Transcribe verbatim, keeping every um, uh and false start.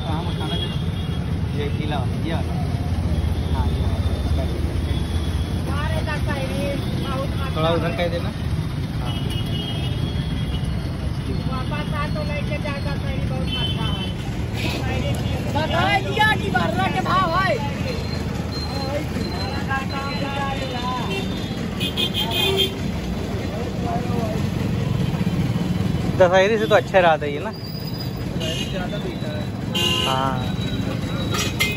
कहाँ मखाना जो ये गीला ये वाला। हाँ ये वाला थोड़ा उधर कह देना। हाँ वापस आ तो लेके जाएगा सही बहुत महंगा है। बताए दिया कि बरला के भाव है। दशहरी से तो अच्छा रहा था ये ना। ज़्यादा बेहतर है। हाँ